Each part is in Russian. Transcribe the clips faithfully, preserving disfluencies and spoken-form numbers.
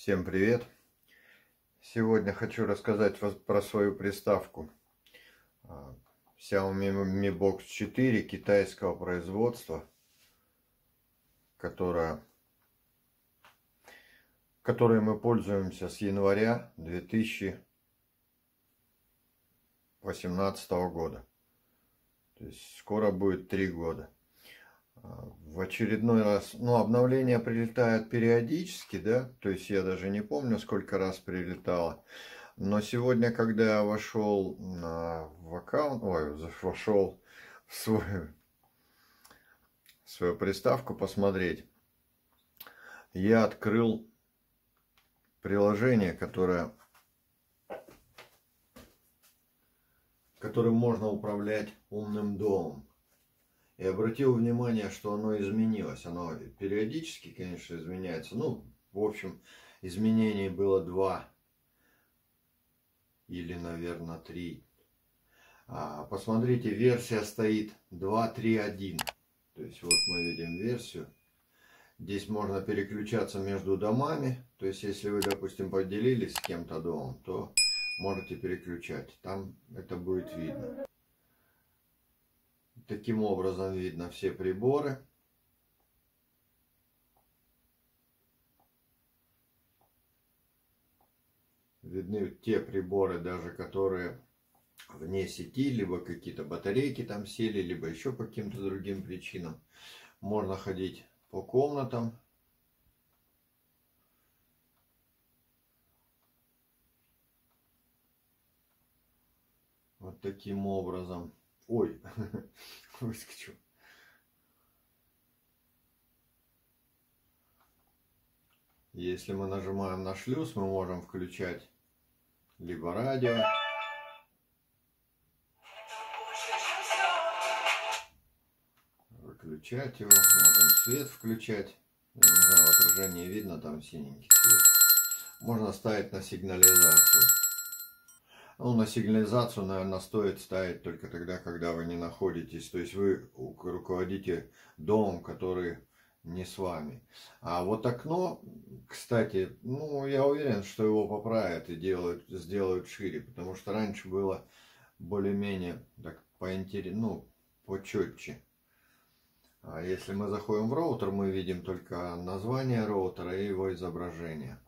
Всем привет! Сегодня хочу рассказать про свою приставку Xiaomi Mi Box четыре китайского производства, которая, которой мы пользуемся с января две тысячи восемнадцатого года. То есть скоро будет три года. В очередной раз, ну, обновления прилетают периодически, да, то есть я даже не помню, сколько раз прилетало. Но сегодня, когда я вошел на, в аккаунт, ой, вошел в свою, в свою приставку посмотреть, я открыл приложение, которое, которым можно управлять умным домом. И обратил внимание, что оно изменилось. Оно периодически, конечно, изменяется. Ну, в общем, изменений было два. Или, наверное, три. А, посмотрите, версия стоит два точка три точка один. То есть, вот мы видим версию. Здесь можно переключаться между домами. То есть, если вы, допустим, поделились с кем-то домом, то можете переключать. Там это будет видно. Таким образом видно все приборы. Видны те приборы, даже которые вне сети, либо какие-то батарейки там сели, либо еще по каким-то другим причинам. Можно ходить по комнатам. Вот таким образом. Ой, выскочил. Если мы нажимаем на шлюз, мы можем включать либо радио, выключать его, можем свет включать. Я не знаю, в отражении видно, там синенький свет. Можно ставить на сигнализацию. Ну, на сигнализацию, наверное, стоит ставить только тогда, когда вы не находитесь. То есть вы руководите домом, который не с вами. А вот окно, кстати, ну, я уверен, что его поправят и делают, сделают шире. Потому что раньше было более-менее так поинтереснее, ну, почетче. А если мы заходим в роутер, мы видим только название роутера и его изображение.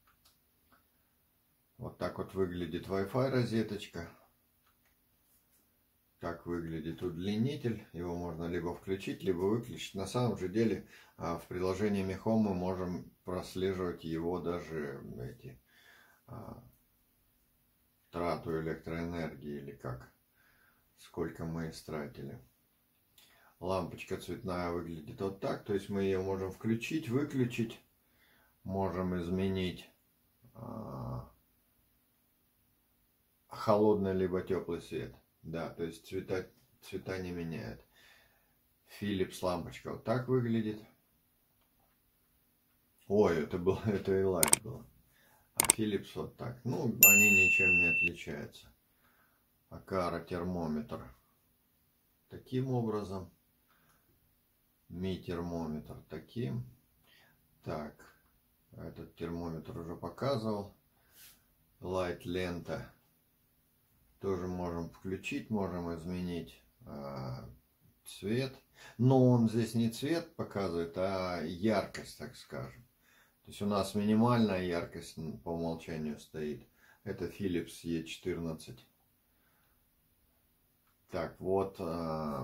Вот так вот выглядит Wi-Fi розеточка. Так выглядит удлинитель. Его можно либо включить, либо выключить. На самом же деле в приложении Mi Home мы можем прослеживать его даже эти, трату электроэнергии или как. Сколько мы истратили. Лампочка цветная выглядит вот так. То есть мы ее можем включить, выключить. Можем изменить холодный либо теплый свет. Да, то есть цвета, цвета не меняет. Philips лампочка вот так выглядит. Ой, это было, это и лайт было. А Philips вот так. Ну, они ничем не отличаются. Акара термометр. Таким образом. Mi термометр таким. Так, этот термометр уже показывал. Light лента. Тоже можем включить, можем изменить э, цвет. Но он здесь не цвет показывает, а яркость, так скажем. То есть у нас минимальная яркость по умолчанию стоит. Это Philips и четырнадцать. Так, вот. Э,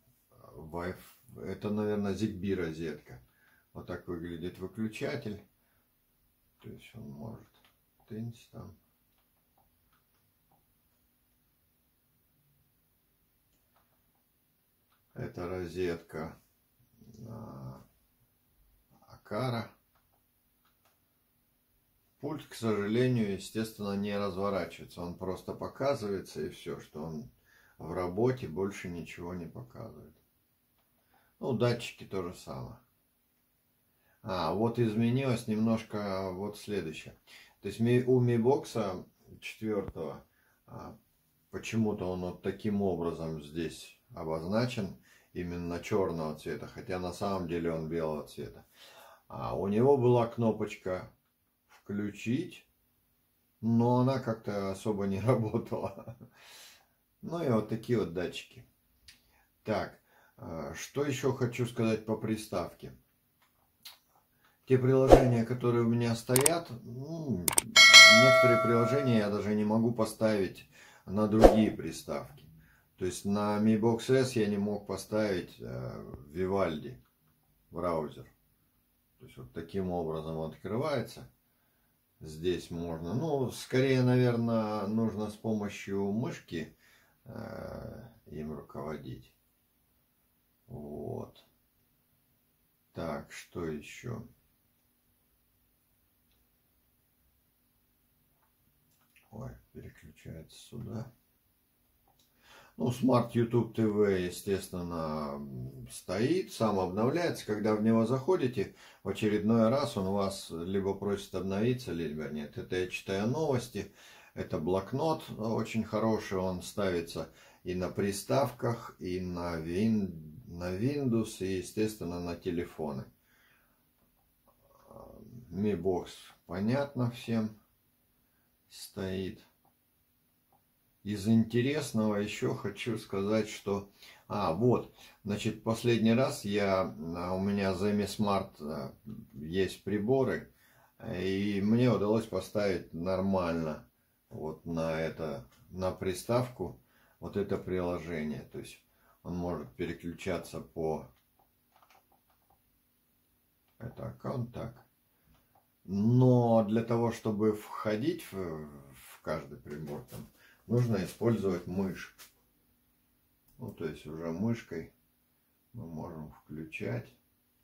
это, наверное, Zigbee розетка. Вот так выглядит выключатель. То есть он может тынуть там. Это розетка Акара. Пульт, к сожалению, естественно, не разворачивается. Он просто показывается и все, что он в работе, больше ничего не показывает. Ну, датчики то же самое. А, вот изменилось немножко вот следующее. То есть у Mi Box четыре почему-то он вот таким образом здесь обозначен, именно черного цвета, хотя на самом деле он белого цвета. А у него была кнопочка включить, но она как-то особо не работала. Ну и вот такие вот датчики. Так, что еще хочу сказать по приставке. Те приложения, которые у меня стоят, ну, некоторые приложения я даже не могу поставить на другие приставки. То есть на Mi Box S я не мог поставить э, Vivaldi браузер. То есть вот таким образом он открывается. Здесь можно, ну, скорее, наверное, нужно с помощью мышки э, им руководить. Вот. Так, что еще? Ой, переключается сюда. Ну, Smart YouTube ти ви, естественно, стоит, сам обновляется. Когда в него заходите, в очередной раз он вас либо просит обновиться, либо нет. Это я читаю новости. Это блокнот очень хороший, он ставится и на приставках, и на, Win... на Windows, и, естественно, на телефоны. Mi Box, понятно всем, стоит. Из интересного еще хочу сказать, что... А, вот, значит, последний раз я... У меня за Mi Smart есть приборы, и мне удалось поставить нормально вот на это, на приставку, вот это приложение. То есть он может переключаться по... Это аккаунт, так. Но для того, чтобы входить в, в каждый прибор, там, нужно использовать мышь. Ну, то есть уже мышкой мы можем включать.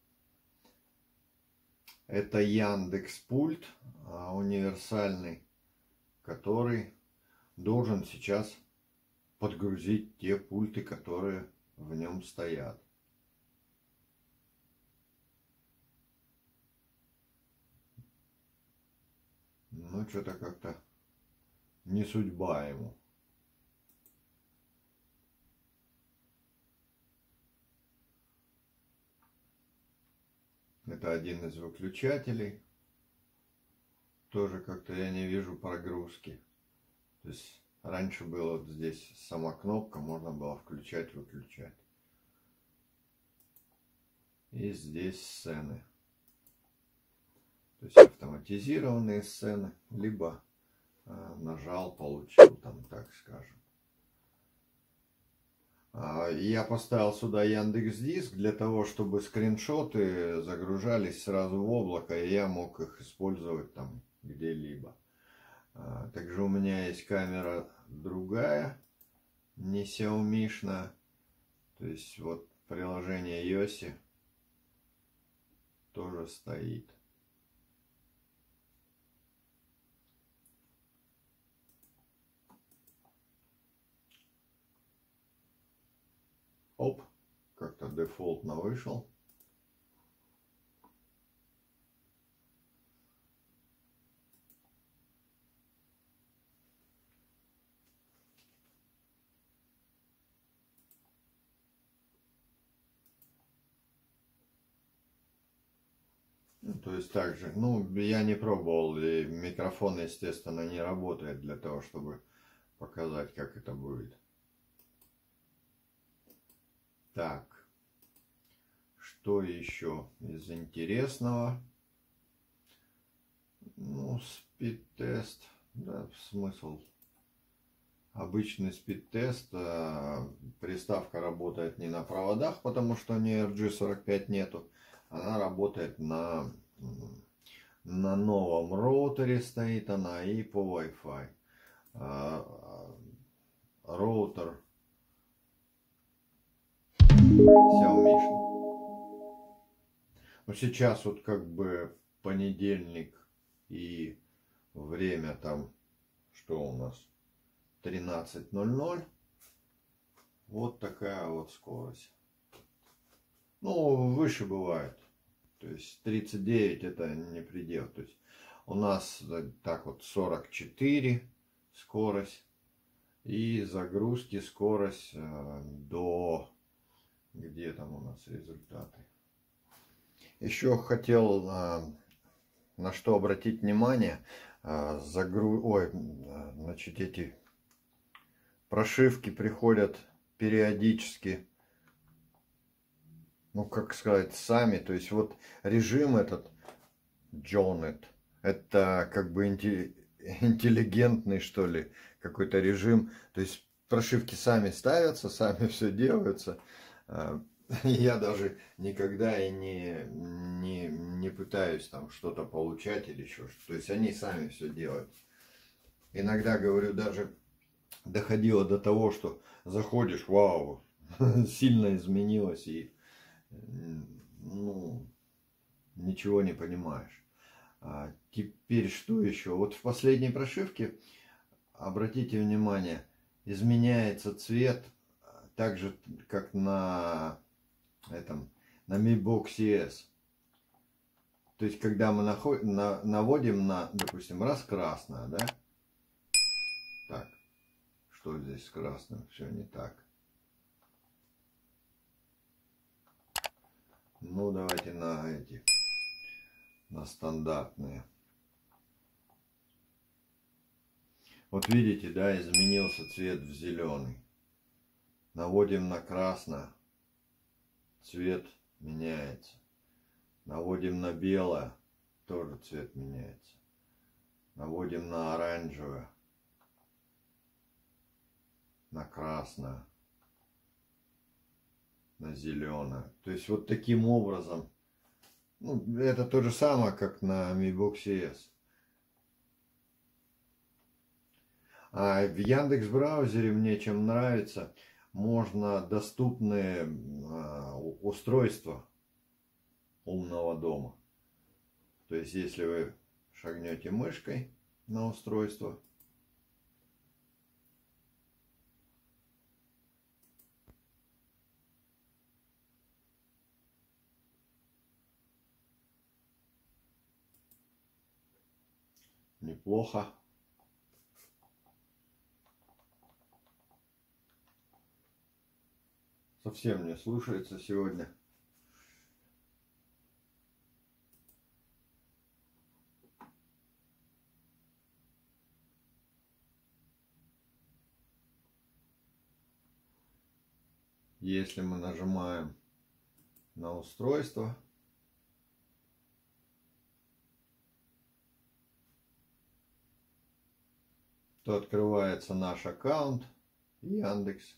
Это Яндекс.Пульт универсальный, который должен сейчас подгрузить те пульты, которые в нем стоят. Ну, что-то как-то не судьба ему. Это один из выключателей. Тоже как-то я не вижу прогрузки. То есть раньше было вот здесь сама кнопка, можно было включать, выключать. И здесь сцены. То есть автоматизированные сцены, либо э, нажал, получил, там, так скажем. А, я поставил сюда Яндекс.Диск для того, чтобы скриншоты загружались сразу в облако, и я мог их использовать там где-либо. А, также у меня есть камера другая, не Xiaomi-шная. То есть вот приложение Йоси тоже стоит. Оп, как-то дефолтно вышел. Ну, то есть также, ну, я не пробовал, и микрофон, естественно, не работает для того, чтобы показать, как это будет. Так, что еще из интересного? Ну, спид-тест, да, смысл. Обычный спид-тест, приставка работает не на проводах, потому что у нее эр джи сорок пять нету. Она работает на, на новом роутере, стоит она, и по Wi-Fi. Роутер Xiaomi. Но сейчас вот как бы понедельник и время там, что у нас, тринадцать ноль ноль. Вот такая вот скорость. Ну, выше бывает. То есть тридцать девять это не предел. То есть у нас так вот сорок четыре скорость. И загрузки скорость до... Где там у нас результаты? Еще хотел на что обратить внимание, загру... Ой, значит, эти прошивки приходят периодически, ну, как сказать, сами. То есть вот режим этот Jonet, это как бы интеллигентный, что ли, какой-то режим. То есть прошивки сами ставятся, сами все делаются. Я даже никогда и не, не, не пытаюсь там что-то получать или еще что-то. То есть они сами все делают. Иногда, говорю, даже доходило до того, что заходишь, вау, сильно изменилось, и ну, ничего не понимаешь. А теперь что еще? Вот в последней прошивке, обратите внимание, изменяется цвет так же, как на этом, на Mi Box и эс. То есть, когда мы наход, на, наводим на, допустим, раз красное, да? Так, что здесь с красным? Все не так. Ну, давайте на эти, на стандартные. Вот видите, да, изменился цвет в зеленый. Наводим на красное, цвет меняется. Наводим на белое, тоже цвет меняется. Наводим на оранжевое, на красное, на зеленое. То есть вот таким образом, ну, это то же самое, как на Mi Box и эс. А в Яндекс браузере мне чем нравится, можно доступные устройства умного дома. То есть если вы шагнете мышкой на устройство, неплохо. Совсем не слушается сегодня. Если мы нажимаем на устройство, то открывается наш аккаунт Яндекс.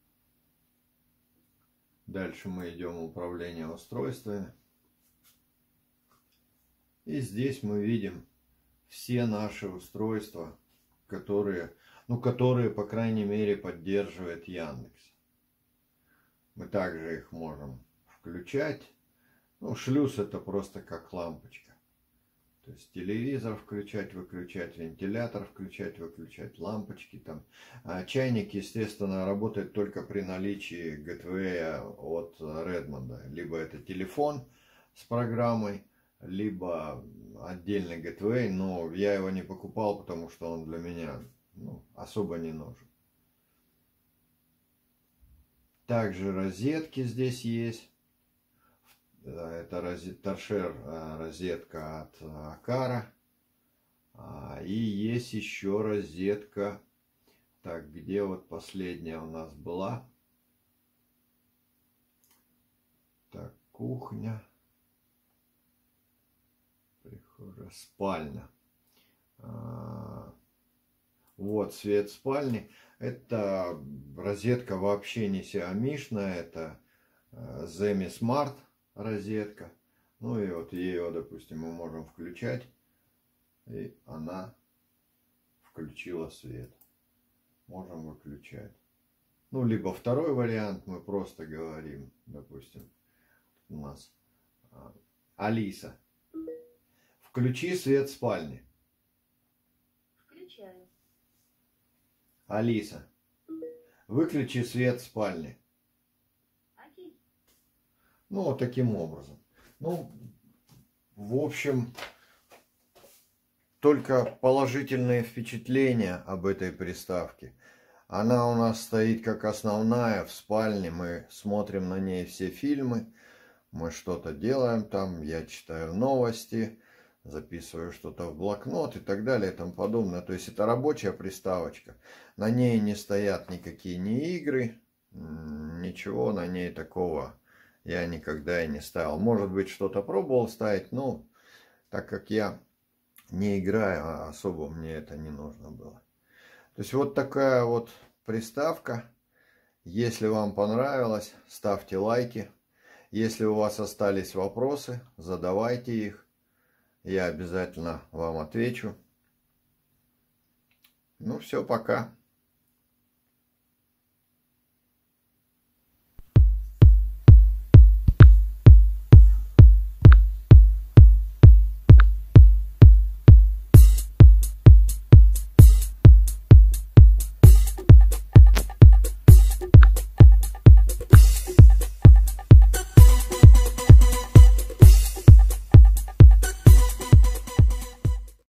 Дальше мы идем в управление устройствами. И здесь мы видим все наши устройства, которые, ну, которые, по крайней мере, поддерживает Яндекс. Мы также их можем включать. Ну, шлюз это просто как лампочка. То есть телевизор включать, выключать, вентилятор включать, выключать, лампочки там. А чайник, естественно, работает только при наличии гетвея от Redmond. Либо это телефон с программой, либо отдельный гетвей, но я его не покупал, потому что он для меня, ну, особо не нужен. Также розетки здесь есть. Это торшер, розетка от Акара. И есть еще розетка. Так, где вот последняя у нас была? Так, кухня. Прихожая, спальня. Вот свет спальни. Это розетка вообще не сиамишная. Это Zemi Smart розетка. Ну и вот ее, допустим, мы можем включать, и она включила свет. Можем выключать. Ну, либо второй вариант, мы просто говорим, допустим, у нас Алиса, включи свет в спальне. Включаю. Алиса, выключи свет в спальне. Ну, вот таким образом. Ну, в общем, только положительные впечатления об этой приставке. Она у нас стоит как основная в спальне. Мы смотрим на ней все фильмы. Мы что-то делаем там. Я читаю новости. записываю что-то в блокнот и так далее и тому подобное. То есть это рабочая приставочка. На ней не стоят никакие ни игры, ничего на ней такого я никогда и не ставил. Может быть, что-то пробовал ставить, но так как я не играю, а особо мне это не нужно было. То есть вот такая вот приставка. Если вам понравилось, ставьте лайки. Если у вас остались вопросы, задавайте их. Я обязательно вам отвечу. Ну все, пока.